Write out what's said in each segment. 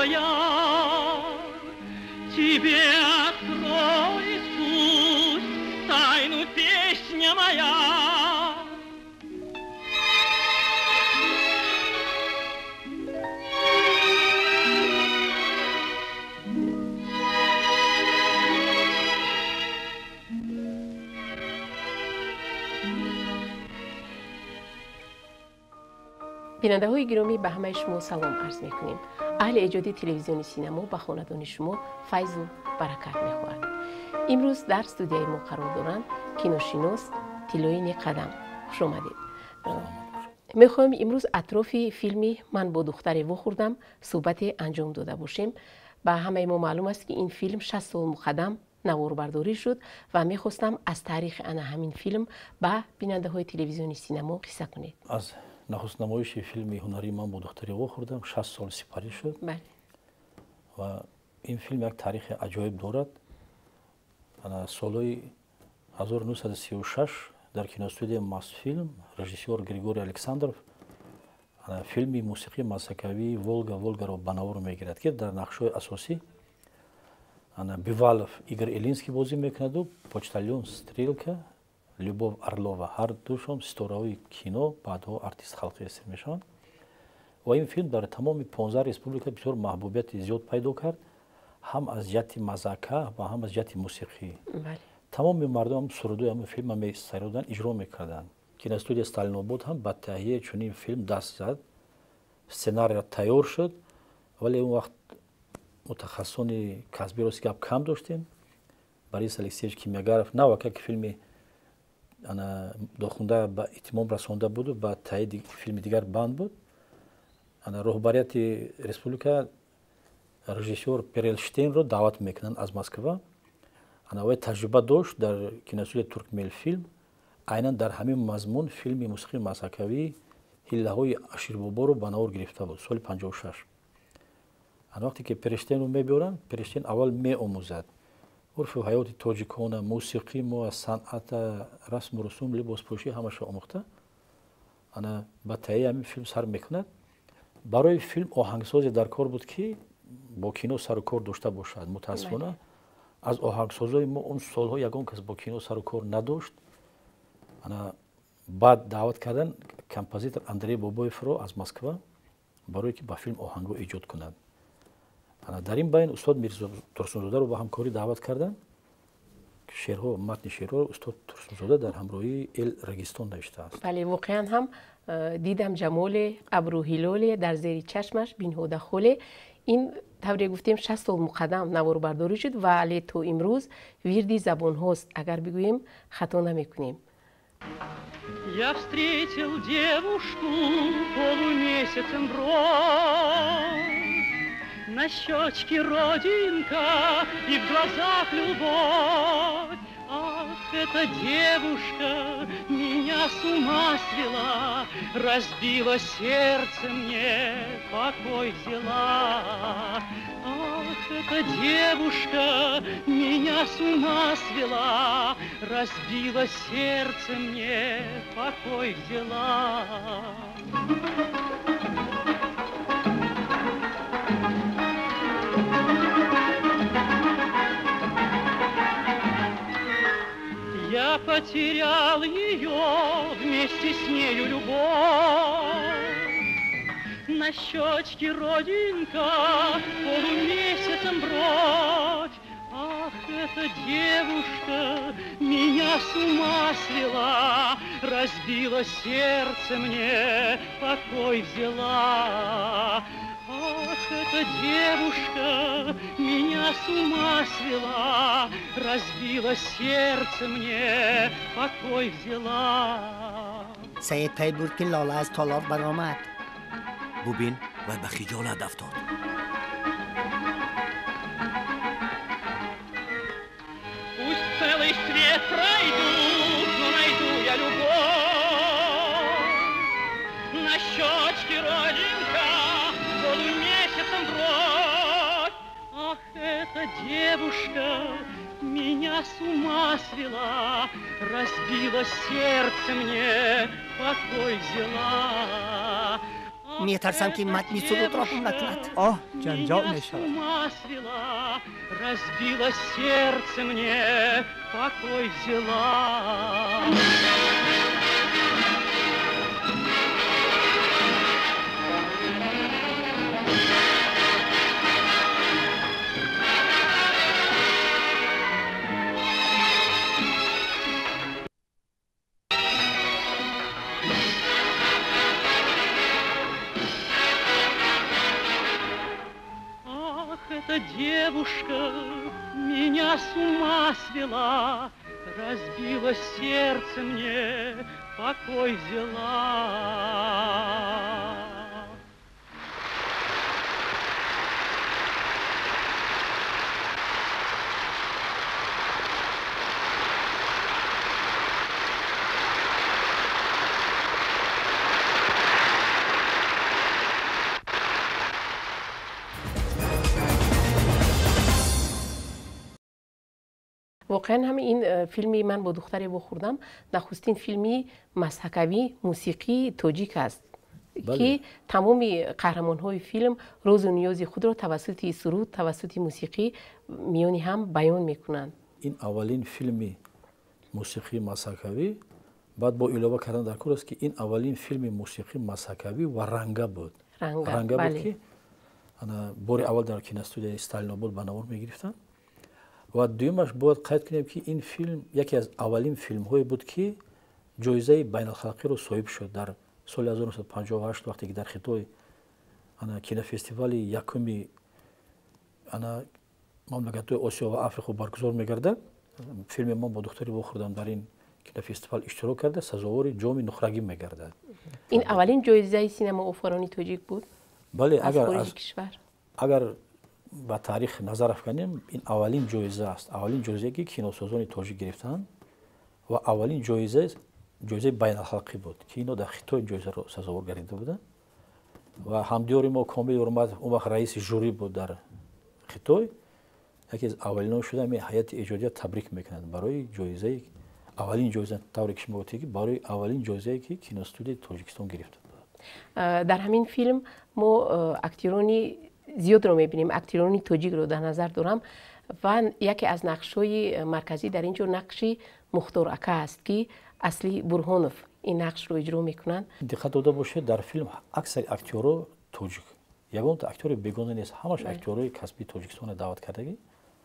моя, тебе откроет пусть тайну песня моя. بیننده های گرامی به همه شما سلام عرض می کنیم. اهل ایجاد تلویزیون سینما به خاندان شما فیض و برکت می خواهد. امروز در استودیوی ما قرار دارند کینوشناس تیلوین قدم. خوش آمدید. می خواهیم امروز اطراف فیلمی من با دختر و خوردم صحبت انجام داده باشیم. به همه ما معلوم است که این فیلم 60 سال مقدم نوار برداری شد و می خواستم از تاریخ همین فیلم به بیننده های تلویزیون سینما قصه کنید. نخست نمایش فیلم هنری من با دختری وا خوردم 60 سال سپری شد. بله. و این فیلم یک تاریخ عجایب دارد. سالهای 1936 در کینوستودیوی ماسفیلم رژیسور گریگوری الکساندروف فیلم موسیقی ماسکوی ولگا را به نوار میگیرد که در نقش‌های اساسی بیوالف ایگور ایلینسکی بازی میکند و پوچتالیون ستریلکا Любов Орлова. هر دوشون ستاره‌های کینو بعدها ارتیست خلقی اسم میشن و این فیلم در تمام 15 ریسپوبلیکا بسیار محبوبیت زیاد پیدا کرد، هم از جهت مزاکه و هم از جهت موسیقی. تمام مردم سرودوی هم فیلم می سرودن اجرا میکردن. کینوستودیوی استالینوباد هم با تهیه چنین فیلم دست زد. سناریو تیار شد ولی اون وقت متخصصان کسبی رو گپ کم داشتیم. بوریس الکسیویچ کیمیاگرف نه وقتی که فیلم داخونده به اتمام رسانده بود و به تایید فیلم دیگر بند بود. رهبریت ریسپوبلیکا رژیسور پرلشتین رو دعوت میکنن از مسکو. وی تجربه داشت در کینوستودیوی ترکمل فیلم عیناً در همین مضمون فیلم موسیقی ماسکوی هیله های اشیربابا رو به نوار گرفته بود سال 56. وقتی که پرلشتین رو میبرن پرلشتین اول میآموزد عرف و حیات تاجیکان، موسیقی ما، صنعت، رسم و رسوم، لباس پوشی همش آموخته. انا با تهیه همین فیلم سر میکند. برای فیلم آهنگسازی در کار بود که با کینو سر و کار داشته باشد. متاسفانه از آهنگسازای ما اون سالها یگان کس با کینو سر و کار نداشت. انا بعد دعوت کردن کمپوزیتور اندری بابایف رو از مسکو برای که با فیلم آهنگو ایجاد کند. در این بین استاد میرزا ترسونزاده رو با همکاری دعوت کردن که شعرها متن شعرها استاد ترسونزاده در همراهی ال رگستان نوشته است. بله واقعا هم دیدم جمال ابرو هلال در زیر چشمش بینهوده خوله. این طوری گفتیم 60 سال مقدم نوار برداری شد ولی تو امروز ویردی زبان هاست اگر بگوییم خطا نمیکنیم. Я встретил девушку полумесяцем брод. На щечке родинка и в глазах любовь. Ах, эта девушка меня с ума свела, разбила сердце мне, покой взяла. Ах, эта девушка меня с ума свела, разбила сердце мне, покой взяла. Я потерял ее, вместе с нею любовь. На щечке родинка, полумесяцем бровь. Ах, эта девушка меня с ума свела, разбила сердце мне, покой взяла. Ах, эта девушка меня с ума свела, разбила сердце мне, покой взяла. سید پی بود که لاله از تالاف برآمد. ببین و به خجالت افتاد. Пусть целый свет пройдут, но найду я любовь. На щечке родинка, полумесяцем бровь. Ах, эта девушка меня с ума свела, разбила сердце мне, покой взяла. میترسم که متنی سرود را گم نکند. آه جنجال می شود. Разбила сердце мне, покой взяла. Эта девушка меня с ума свела, разбила сердце мне, покой взяла. واقعا هم این فیلمی من با دختری بخوردم نخستین فیلمی مسحکوی موسیقی تاجیک است که تمام قهرمان های فیلم روز و نیاز خود را توسط سرود توسط موسیقی میانی هم بیان میکنند. این اولین فیلمی موسیقی مسحکوی بعد با علاوه کردن در کار است که این اولین فیلم موسیقی مسحکوی و رنگه بود. رنگه بود که بار اول در کینوستودیوی استالین آباد به نمار میگرفتن. و دویمش باید قید کنیم که این فیلم یکی از اولین فیلم های بود که جایزه بین الخلقی رو صاحب شد در سال 1958 وقتی که در خطای کینو فستیوال یکمی مملکت آسیا و آفریقا برگزار میگرده. فیلم ما با دختری بخوردم در این کینو فستیوال اشتراک کرده سزاوار جام نخرگی میگرده. این اولین جایزه سینما آفرانی تاجیک بود؟ بله اگر با تاریخ نظر افکنیم این اولین جایزه است. اولین جایزه که کینوسازان تاجیک گرفتن و اولین جایزه بین الخلقی بود که اینو در خطای جایزه رو سزاوار گردیده بودن و همدیار ما کامل اورمد اون وقت رئیس جوری بود در خطای یکی از اولین شده می هیئت ایجادیه تبریک میکنند برای جایزه اولین جایزه طوری که شما گفتید برای اولین جایزه که کینوستودیوی تاجیکستان گرفته بود. در همین فیلم ما اکتورانی زیاد رو میبینیم اکتورانی تاجیک رو در نظر دارم و یکی از نقش‌های مرکزی در اینجا نقشی مختار اکا است که اصلی برهانوف این نقش رو اجرا میکنن. دقت داده باشید در فیلم اکثر اکتورها تاجیک یگان اکتور بیگانه نیست همش اکتورای کسبی تاجیکستان دعوت کردگی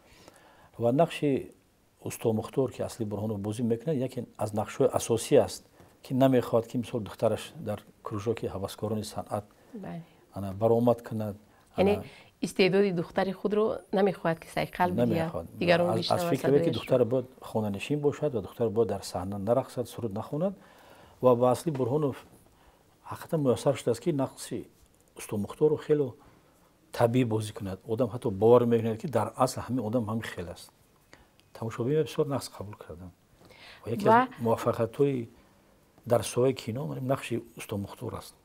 و نقش استا مختار که اصلی برهانوف بازی میکنه یکی از نقش‌های اساسی است که نمیخواد که مثلا دخترش در کروژاکی هوسکاران صنعت انا برآمد کند. یعنی استعداد دختر خود رو نمیخواهد که سیقل بگیرد دیگران از فکر که دختر باید خانه نشین باشد و دختر باید در صحنه نرقصد سرود نخواند و با اصلی برهانوف حقیقتا میسر شده است که نقش استا مختار رو خیلی طبیعی بازی کند. آدم حتی باور میکند که در اصل همین آدم همین خیلی است. تماشاگران بسیار نقش قبول کردن و یکی از موفقیت‌های در ساحه کینو نقش استا مختار است.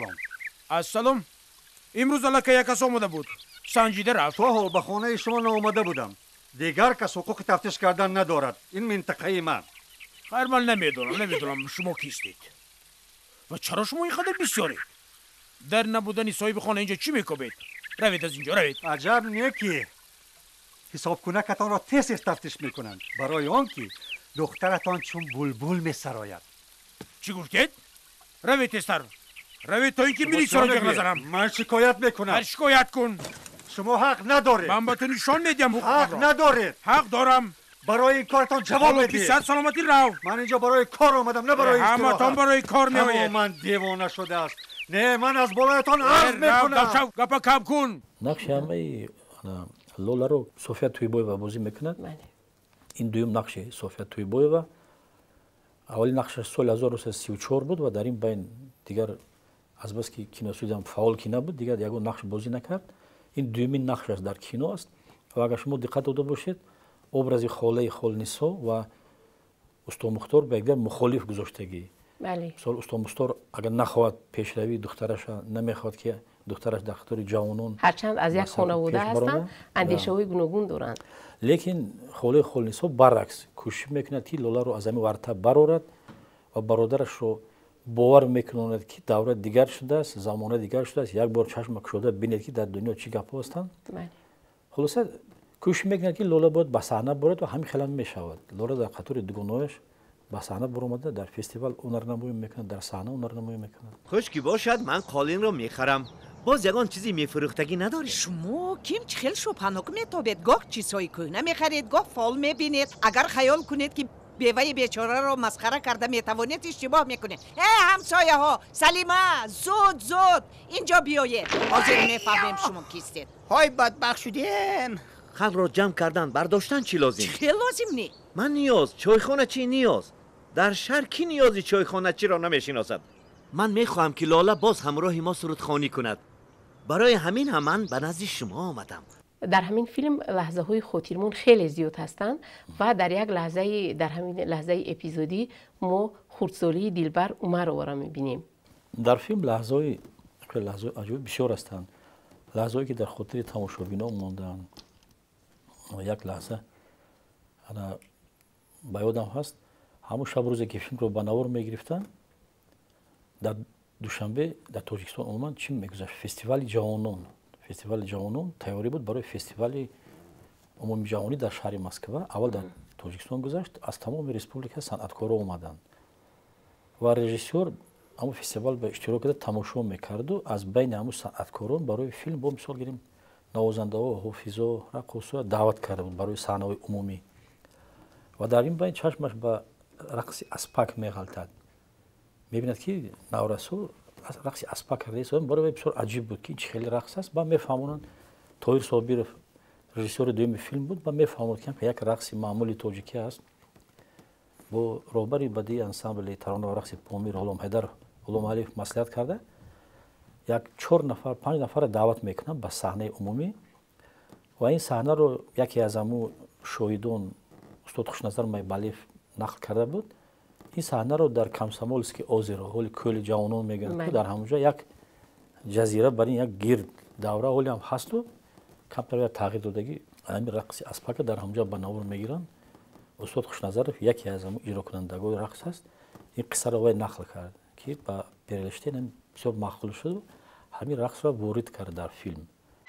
السلام. امروز الکی یک کس آمده بود. سنجیده رفت. تو حال به خانه شما نآمده بودم. دیگر کس حقوق تفتیش کردن ندارد. این منطقه من. خیر من نمیدونم شما کیستید. و چرا شما این قدر بسیارید؟ در نبودن صاحب خانه اینجا چی میکنید؟ روید از اینجا روید. عجب نیکی. حساب کنکتان را تیز تفتیش میکنند. برای آنکه دخترتان چون بلبل میسراید. چی گفتید؟ روید تیزتر. روید تا اینکه میری سراغ نظرم. من شکایت میکنم. هر شکایت کن. شما حق ندارید. من با تو نشان میدم حق ندارید. حق دارم. برای این کارتان جواب بدید. حالا سلامتی رو. من اینجا برای کار آمدم نه برای استراحت. همتون برای کار میآیید. اما من دیوانه شده است. نه من از بالایتان عرض میکنم. گپا کم کن. نقش همه لولا رو صوفیا تویبویوا بازی میکند. این دوم نقش صوفیا تویبویوا اولی نقشش سال 1934 بود و در این بین دیگر از بس که کینوستودیو فعال کی نبود دیگر یگان نقش بازی نکرد. این دومین نقشش در کینو است و اگر شما دقت داده باشید ابراز خاله خالنیسا و استا مختار به یکدیگر مخالف گذاشتگی. بله. مثلا استا مختار اگر نخواهد پیشروی دخترش نمیخواد که دخترش در خطر جوانان هرچند از یک خانواده هستند اندیشه‌های گوناگون دارند. لیکن خاله خالنیسا برعکس کوشش میکند که لولا رو از همین ورطه برآورد و برادرش رو باور میکنند که دوره دیگر شده است، زمان دیگر شده است، یک بار چشم شده ببینید که در دنیا چی گپ هستند. خلاصه کوشش میکنند که لولا باید به صحنه برد و همین خیلی میشود. لولا در خاطر دوگانه‌اش به صحنه برآمده، در فستیوال هنرنمایی میکنه، در صحنه هنرنمایی میکنه. خشکی باشد من قالین رو میخرم. باز یگان چیزی میفروختگی نداری؟ شما کیم خیلی شپانک میتابید، گاه چیزایی کهنه میخرید، گاه فال میبینید. اگر خیال کنید که بیوه بیچاره رو مسخره کرده میتوانید اشتباه میکنید. همسایه ها، سلیمه، زود اینجا بیایید. حاضر میفهمیم شما کیستید. های بدبخت شدیم. خلق رو جمع کردن برداشتن چی لازم؟ چی لازم نی؟ من نیاز چایخانه چی نیاز؟ در شهر کی نیازی چایخانه چی را نمیشناسد؟ من میخواهم که لاله باز همراه ما سرودخوانی کند. برای همین هم من به نزد شما آمدم. در همین فیلم لحظه های خاطرمون خیلی زیاد هستند و در یک لحظه، در همین لحظه اپیزودی ما خردسالی دلبر عمر رو میبینیم. در فیلم لحظه های عجیب بسیار هستند. لحظه هایی که در خاطر تماشابینان ماندن. یک لحظه انا با یادم هست همون شب روزی که فیلم رو به نوار میگرفتن، در دوشنبه در تاجیکستان عموما چی میگذشت؟ فستیوال جوانان تیاری بود برای فستیوال عمومی جهانی در شهر مسکو. اول در تاجیکستان گذشت، از تمام ریسپوبلیکا صنعتکارا اومدن و رژیسور همون فستیوال به اشتراک کرده تماشا میکرد و از بین همون صنعتکاران برای فیلم با مثال گیریم نوازنده ها، حافظا، رقاصا دعوت کرده بود برای صحنه های عمومی و در این بین چشمش به رقص اسپک میغلطد. میبیند که نورسو رقص اسپک کرده است. برای بسیار عجیب بود که خیلی رقص است. با میفهمونن طاهر صابر رژیسور دوم فیلم بود، با میفهموند که یک رقص معمولی تاجیکی است. با رهبری بدی انسامبل ترانه و رقص پامیر غلام حیدر غلام علی مصلحت کرده، یک 4 نفر 5 نفر دعوت میکنن به صحنه عمومی و این صحنه رو یکی از همون شاهدان استاد خوشنظر میبالیف نقل کرده بود. این صحنه رو در کامسomolskiy ozero حول کل جوانان میگن که در همونجا یک جزیره برای یک گرد دوره حالی هم هست و کمتر تغییر دادگی همین رقص اسپک در همونجا به نور میگیرن. استاد خوشنظر یکی از همون اجرا کنندگان رقص است. این قصه رو نقل کرد که با پرلشتین بسیار مقبول شد و همین رقص را وارد کرد در فیلم.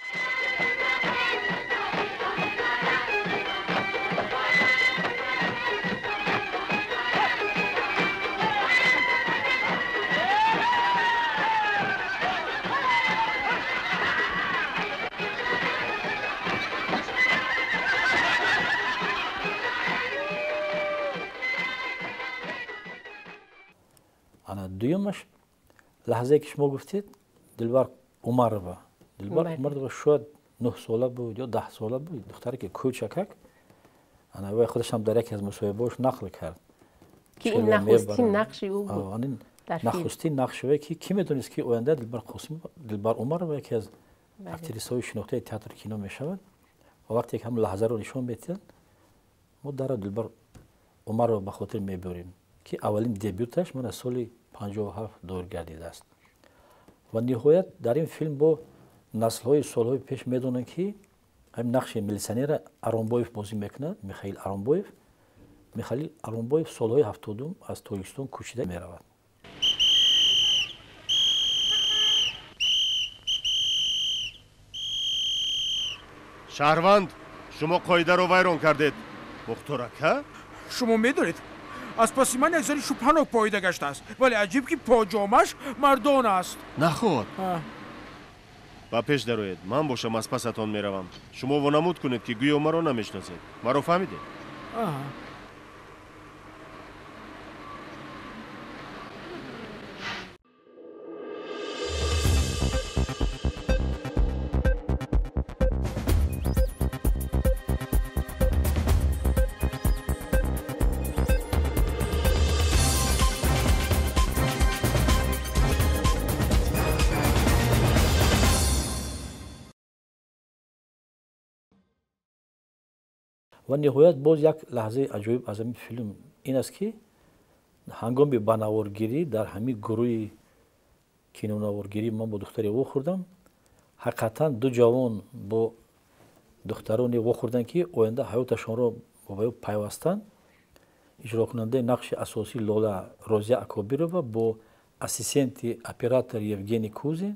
دویمش لحظه که شما گفتید دلبر عمر شاید 9 ساله بود یا 10 ساله بود، دختری که کوچکک انا خودش هم در یکی از مصاحبه‌اش نقل کرد که این نخستین نقشی او بود در فیلم. نخستین نقشی که کی میدونست که آینده دلبر عمر و یکی از اکتریس‌های شناخته تئاتر کینو میشود و وقتی که هم لحظه رو نشون میدن ما در دلبر عمر رو به خاطر میبریم که اولین دبیوتش من از سال 57 دور گردیده است و نهایت در این فیلم با نسل‌های سال‌های پیش میدونن که هم نقش میلیسیونر آرامبایف بازی میکنه. میخائیل آرامبایف سال‌های 70 از تاجیکستان کوچیده میرود. شهروند شما قاعده رو ویران کردید. مختارک شما میدونید از پس من یک زنی شپانک پاییده گشته است، ولی عجیب که پاجامش مردان است. نخود با پیش دروید، من باشم از پستان میروم. شما وانمود کنید که گویا مرا نمیشناسید. مرا فهمیدید؟ و نهایت باز یک لحظه عجیب از این فیلم این است که هنگام بناورگیری در همین گروه کینوناورگیری من با دختری او خوردم. حقیقتا دو جوان با دخترانی او خوردن که آینده حیاتشان را با پیوستن. اجرا کننده نقش اساسی لاله رازی اکابی رو با ассистенти оператор Евгений Кузин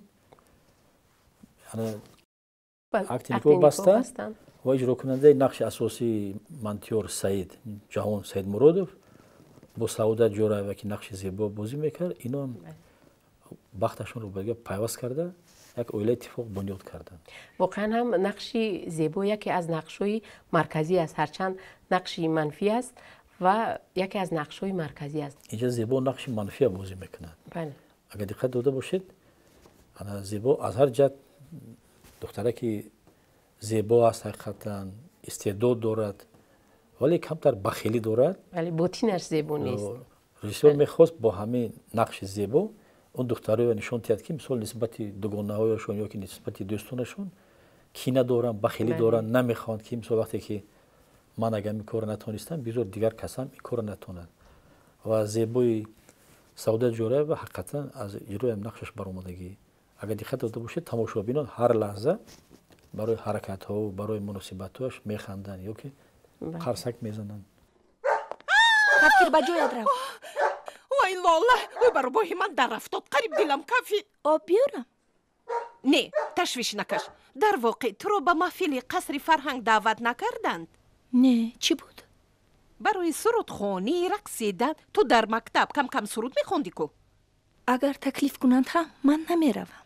актинг бастанд ва иҷрокунандаи нақши асосии монтёр Саид Ҷаҳон Саид Муродов бо Сауда Ҷораева ки нақши зебо бозӣ мекард, ино бахташонро ба якдигар пайваст карда як оилаи иттифоқ бунёд карданд. воқеан ҳам нақши зебо яке аз нақшҳои марказӣ аст, ҳарчанд нақши манфӣ аст ва яке аз нақшҳои марказӣ аст. инҷа зебо нақши манфия бозӣ мекунад. агар диққат дода бошед, зебо аз ҳар ҷиҳат духтараки зебо аст, ҳақиқатан истеъдод дорад, вале камтар бахилӣ дорад. вале ботинаш зебо нест. режиссёр мехост бо ҳамин нақши зебо он духтароро нишон диҳад ки мисол нисбати дугонаҳояшон ё ки нисбати дӯстонашон кина доранд, бахилӣ доранд, намехоҳанд ки мисол вақте ки ман агар ин корро натонистам бизор дигар касам ин корро натонад. ва зебои Сауда Ҷораева ҳақиқатан аз иҷрои нақшаш баромадагӣ агар диққат дода бошед, тамошобинон ҳар лаҳза барои ҳаракатҳо, барои муносибатҳояш механданд ё ки қарсак мезананд. кафкир ба ҷояд рав. ой лола, ой баробои ман дар рафтод қариб дилам кафид. об биёрам? не, ташвиш накаш. дар воқеъ туро ба маҳфили қасри фарҳанг даъват накарданд? не, чӣ буд? барои сурудхонӣ, рақсидан ту дар мактаб кам суруд мехондӣ ку? агар таклиф кунанд ҳам ман намеравам.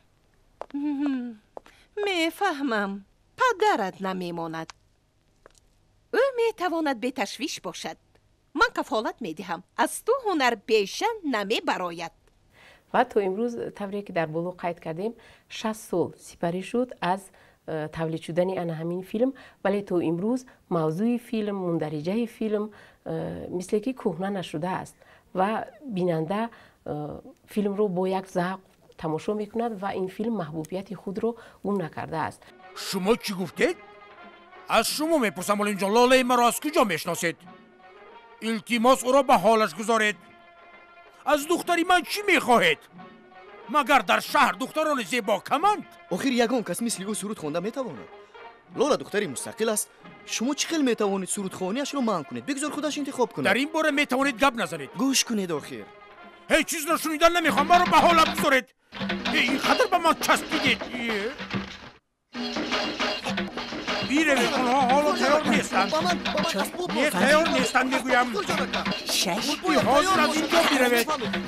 мефаҳмам. падарат намемонад. ӯ метавонад беташвиш бошад. ман кафолат медиҳам аз ту ҳунар беша намебарояд. ва то имрӯз тавре ки дар боло қайд кардем 60 сол сипарӣ шуд аз тавлид шудани ана ҳамин филм, вале то имрӯз мавзӯи филм, мундариҷаи филм мисле ки кӯҳна нашудааст ва бинанда филмро бо як завқ тамошо мекунад ва ин филм маҳбубияти худро гум накардааст. шумо чӣ гуфтед? аз шумо мепурсам олимҷон, лолаи маро аз куҷо мешносед? илтимос ӯро ба ҳолаш гузоред. аз духтари ман чӣ мехоҳед? магар дар шаҳр духтарони зебо каманд? охир ягон кас мисли ӯ суруд хонда метавонад. лола духтари мустақил аст. шумо чӣ хел метавонед сурудхониашро манъ кунед? бигзор худаш интихоб кунад. дар ин бора метавонед гап назанед. гӯш кунед охир. ҳеҷ чизро шунидан намехоҳам, маро ба ҳолам гузоред. ин қадар ба ман часпидед. биравед, онҳо ҳоло тайёр нестанд. не тайёр нестанд мегӯям. худди ҳозир аз ин ҷо биравед.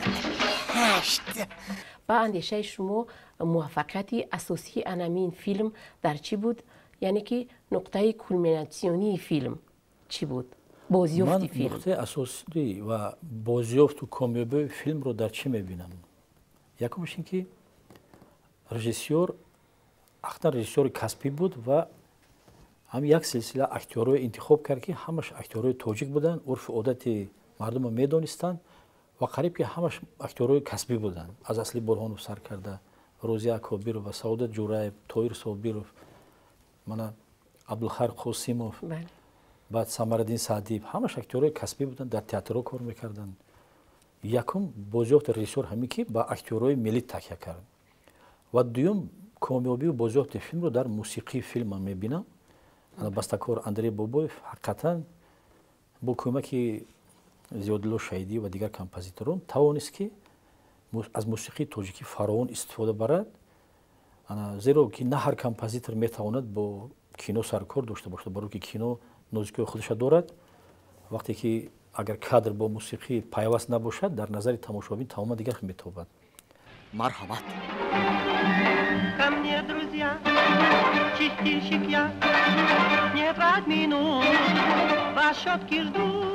ба андешаи шумо муваффақияти асосии анамин филм дар чӣ буд? яъне ки нуқтаи кулминатсионии филм чӣ буд? бозёфти филм. ман нуқтаи асосӣ ва бозёфту комёбии филмро дар чӣ мебинам? якумш ин ки режиссёр ахтан режиссёри касбӣ буд ва ҳам як силсила актёрҳои интихоб кард ки ҳамаш актёрҳои тоҷик буданд, урфу одати мардумро медонистанд ва қариб ки ҳамаш актёрҳои касбӣ буданд. аз Асли Бурҳонов сар карда, Розия Акобирова, Сауда Ҷураев, Тоҳир Собиров, мана Абдулхайр Қосимов, баъд Самараддин Саъдиев, ҳамаш актёрҳои касбӣ буданд, дар театрҳо кор мекарданд. якум бозёфти режиссёр ҳамин ки ба актёрҳои миллӣ такя кард. ва дуюм комёбию бозёфти филмро дар мусиқии филм ман мебинам. бастакор Андрей Бобоев ҳақиқатан бо кӯмаки Зиёдулло Шаҳидӣ ва дигар композиторон тавонист ки аз мусиқии тоҷикӣ фаровон истифода барад. зеро ки на ҳар композитор метавонад бо кино саркор дошта бошад, барои ки кино нозикиҳои худашро дорад. вақте ки агар кадр бо мусиқӣ пайваст набошад, дар назари тамошобин тамоман дигар метобад. марҳамат. Ко мне, друзья, чистильщик я, не 5 минут, вас щетки ждут.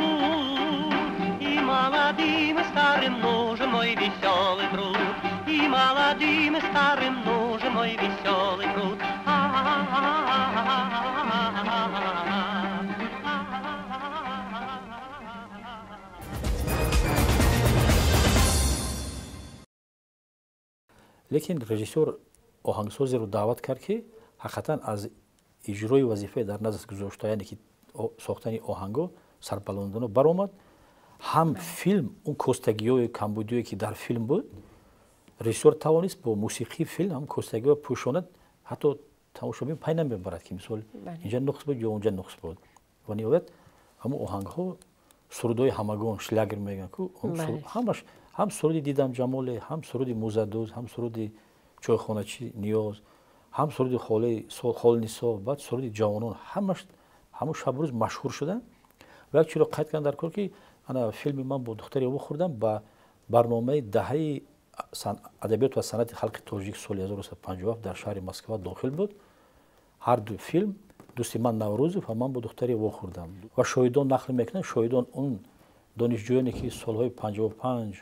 И молодым, и старым нужен мой веселый труд. И молодым, и старым нужен мой веселый труд. лекин режиссёр оҳангсозеро даъват кард ки ҳақиқатан аз иҷрои вазифаи дар назд гузошта, яъне ки сохтани оҳангҳо сарбаландона баромад. ҳам филм он костагиҳои камбудие ки дар филм буд, режиссёр тавонист бо мусиқии филм ҳам костагиҳо пӯшонад, ҳатто тамошобин пай намебарад ки мисол инҷа нуқс буд ё онҷа нуқс буд. ва ниҳоят ҳамон оҳангҳо сурудҳои ҳамагон шлягер мегӯянд ку ҳамаш ҳам суруди дидам ҷамоле, ҳам суруди музадӯз, ҳам суруди чойхоначи ниёз, ҳам суруди холнисо, баъд суруди ҷавонон, ҳамаи шабрӯз машҳур шуданд. ва як чиро қайд кардам дар кор ки ана филми ман бо духтари ову хӯрдам ба барномаи даҳаи адабиёт ва санъати халқи тоҷик соли 1957 дар шаҳри Москва дохил буд. ҳар ду филм дӯсти ман Наврӯзов ва ман бо духтари ову хӯрдам. ва шоҳидон нақл мекунанд, шоҳидон он донишҷӯёне ки солҳои 55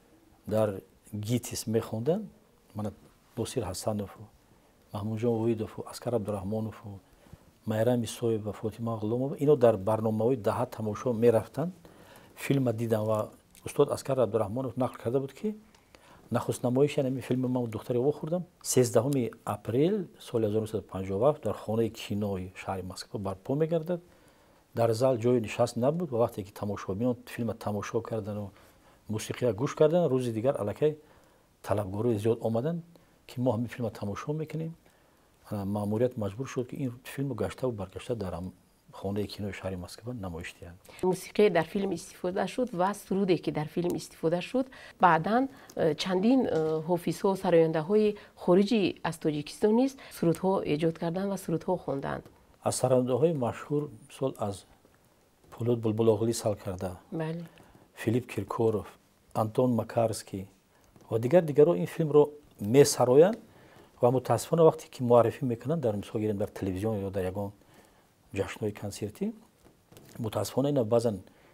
дар ГИТИС мехонданд, мана Носир Ҳасанову, Маҳмудҷон Воҳидову, Аскар Абдураҳмонову, Майрам Исоева, Фотима Ғуломова, ино дар барномаҳои даҳа тамошо мерафтанд, филма дидан. ва устод Аскар Абдураҳмонов нақл карда буд ки нахустнамоиши ҳамин филми ман духтари ову хӯрдам 13 апрел соли 1957 дар хонаи кинои шаҳри Москва барпо мегардад. дар зал ҷои нишаст набуд ва вақте ки тамошобинон филма тамошо кардану мусиқия гӯш кардан, рӯзи дигар аллакай талабгорои зиёд омаданд ки мо ҳамин филма тамошо мекунем. маъмурият маҷбур шуд ки ин филму гаштаву баргашта дар хонаи кинои шаҳри Москва намоиш диҳанд. мусиқие дар филм истифода шуд ва суруде ки дар филм истифода шуд баъдан чандин ҳофизҳо сарояндаҳои хориҷӣ аз Тоҷикистон низ сурудҳо эҷод карданд ва сурудҳо хонданд. аз сарояндаҳои машҳур мисол аз Пулут Булбулоғлӣ Салкарда, Филипп Киркоров, Антон Макарский ва дигаро ин филмро месароянд ва мутаассифона вақте ки муаррифӣ мекунанд дар мисол гирем дар телевизион ё дар ягон ҷашнҳои консертӣ, мутаассифона ина баъзан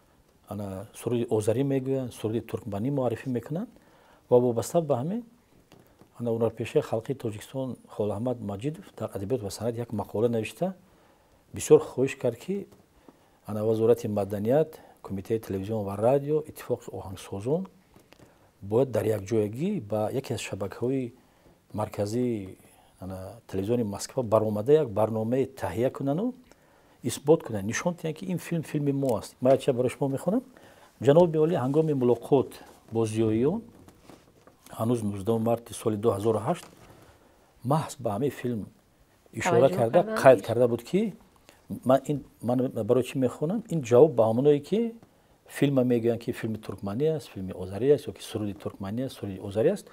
суруди озарӣ мегӯянд, суруди туркманӣ муаррифӣ мекунанд ва вобаста ба ҳамин ҳунарпешаи халқи Тоҷикистон Холаҳмад Маҷидов дар адабиёт ва санъат як мақола навишта бисёр хоҳиш кард ки вазорати маданият, кумитаи телевизион ва радио, иттифоқи оҳангсозон бояд дар якҷоягӣ ба яке аз шабакаҳои марказии телевизиони Москва баромада як барномаи таҳия кунанду исбот кунанд, нишон диҳанд ки ин филм филми мо аст. ман якча барои шумо мехонам. ҷаноби олӣ ҳангоми мулоқот бо зиёиён ҳанӯз 19 марти соли 2008 маҳз ба ҳамин филм ишора карда қайд карда буд ки ман барои чӣ мехонам, ин ҷавоб ба ҳамоное ки филма мегӯянд ки филми туркманӣ аст, филми озарӣ аст ё ки суруди туркманӣ аст, суруди озарӣ аст.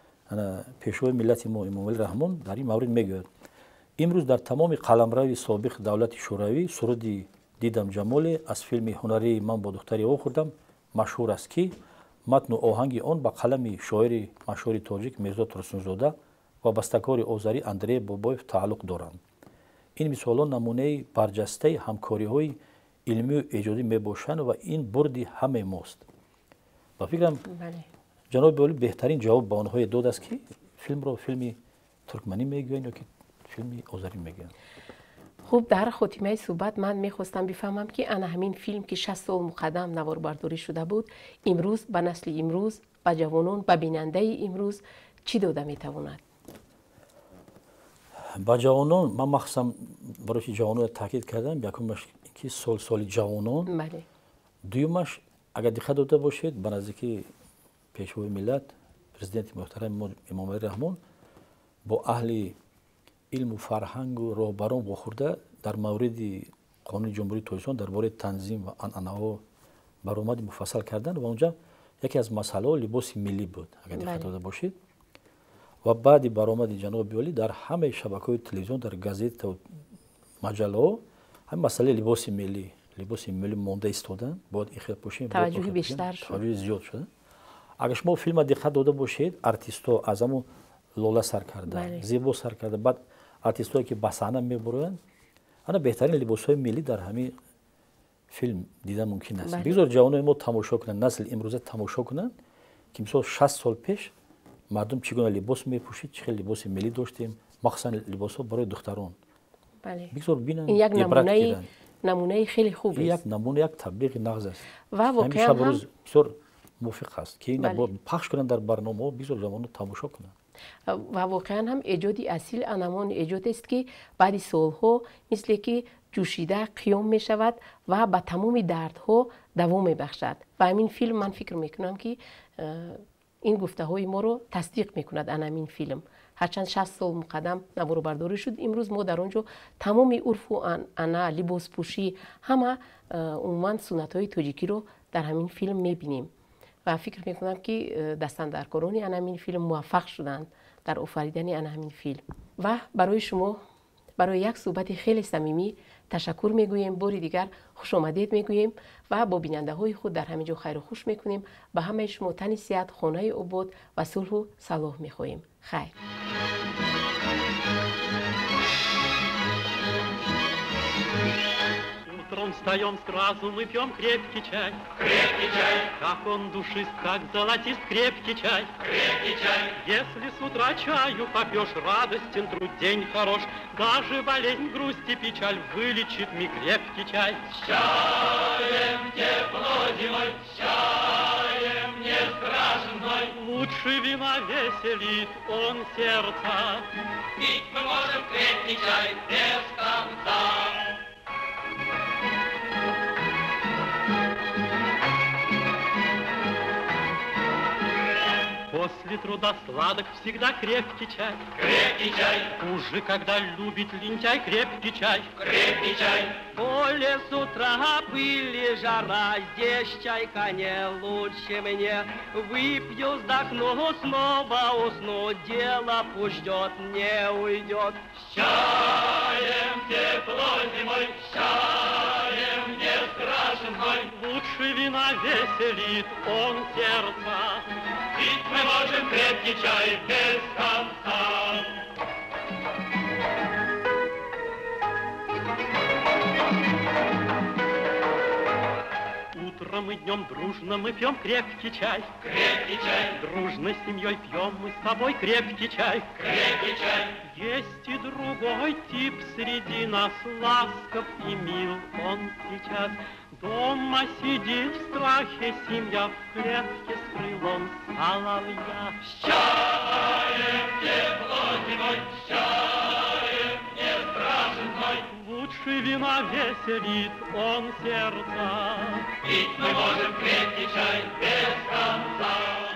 пешвои миллати мо Эмомалӣ Раҳмон дар ин маврид мегӯяд. имрӯз дар тамоми қаламрави собиқ давлати шӯравӣ суруди дидам ҷамоле аз филми ҳунарии ман бо духтари ову хӯрдам машҳур аст ки матну оҳанги он ба қалами шоири машҳури тоҷик Мирзо Турсунзода ва бастакори озарӣ Андрей Бобоев тааллуқ доранд. ин мисолон намунаи барҷастаи ҳамкориҳои илмию эҷодӣ мебошанд ва ин бурди ҳамаи мост. ба фикрам ҷаноби олӣ беҳтарин ҷавоб ба онҳое додааст ки филмро филми туркманӣ мегӯянд ё ки филми озарӣ мегӯянд. хуб, дар хотимаи суҳбат ман мехостам бифаҳмам ки ана ҳамин филм ки 60 сол муқаддам наворбардорӣ шуда буд, имрӯз ба насли имрӯз, ба ҷавонон, ба бинандаи имрӯз чӣ дода метавонад? ба ҷавонон ман махсусан барои ҷавонон таъкид кардам. якумаш ки соли ҷавонон, дуюмаш агар диққат дода бошед ба наздики пешвои миллат президенти муҳтарами мо Эмомалӣ Раҳмон бо аҳли илму фарҳангу роҳбарон вохӯрда дар мавриди қонуни ҷумҳурии Тоҷикистон дар бораи танзим ва анъанаҳо баромади муфассал кардан ва онҷа яке аз масъалаҳо либоси миллӣ буд, агар диққат дода бошед. ва баъди баромади ҷаноби олӣ дар ҳамаи шабакаҳои телевизион, дар газетаву маҷаллаҳо ҳамин масъалаи либоси миллӣ монда истодан. бояд ин хел пӯшем, таваҷҷӯҳи бештар шуд, таваҷҷӯҳи зиёд шуда. агар шумо филма диққат дода бошед, артистҳо аз ҳамон Лола Саркарда, Зебо Саркарда, баъд артистҳое ки ба саҳна мебароянд, ана беҳтарин либосҳои миллӣ дар ҳамин филм дидан мумкин аст. бигзор ҷавонони мо тамошо кунанд, насли имрӯза тамошо кунанд ки мисол 60 сол пеш мардум чӣ гуна либос мепӯшид, чӣ хел либоси миллӣ доштем, махсусан либосҳо барои духтарон. бигзор бинанд, ибрат гиранд. намунаи хеле хуб аст. як намуна, як таблиғи нағз аст. ва воқеан ҳам бисёр мувофиқ аст ки пахш кунанд дар барномаҳо, бигзор ҷавонон тамошо кунанд. ва воқеан ҳам эҷоди асил анамон эҷодест ки баъди солҳо мисле ки ҷӯшида қиём мешавад ва ба тамоми дардҳо давом мебахшад. ва ҳамин филм ман фикр мекунам ки ин гуфтаҳои моро тасдиқ мекунад анамин филм. ҳарчанд 60 сол муқаддам наворбардорӣ шуд, имрӯз мо дар он ҷо тамоми урфу анъана, либоспӯшӣ, ҳама умуман суннатҳои тоҷикиро дар ҳамин филм мебинем. و فکر میکنم که دستاندرکاران آن همین فیلم موفق شدند در آفریدن آن همین فیلم. و برای شما برای یک صحبت خیلی صمیمی تشکر میگوییم. باری دیگر خوش آمدید میگوییم و با بیننده های خود در همه جا خیر و خوش میکنیم. به همه شما تن صحت، خانه عبود و صلح و صلاح میخواهیم. خیر. Утром встаем сразу, мы пьем крепкий чай. Крепкий чай. Как он душист, как золотист, крепкий чай. Крепкий чай. Если с утра чаю попьешь, радостен труд, день хорош. Даже болезнь, грусть и печаль вылечит миг крепкий чай. С чаем тепло зимой, с чаем не страшен зной. Лучше вина веселит он сердца. Пить мы можем крепкий чай без конца. После труда сладок всегда крепкий чай. Крепкий чай. Хуже, когда любит лентяй, крепкий чай. Крепкий чай. Поле с утра пыли жара, здесь чайка не лучше мне. Выпью, вздохну, снова усну, дело пусть ждет, не уйдет. С чаем тепло зимой, с чаем не страшен зной. Лучше вина веселит он сердца. Пить мы можем крепкий чай без конца. Утром и днем дружно мы пьем крепкий чай. Крепкий чай. Дружно с семьей пьем мы с тобой крепкий чай. Крепкий чай. Есть и другой тип среди нас, ласков и мил он сейчас. Дома сидит в страхе семья, в клетке с крылом соловья. С чаем тепло зимой, с чаем не страшен зной. Лучше вина веселит он сердца. Пить мы можем крепкий чай без конца.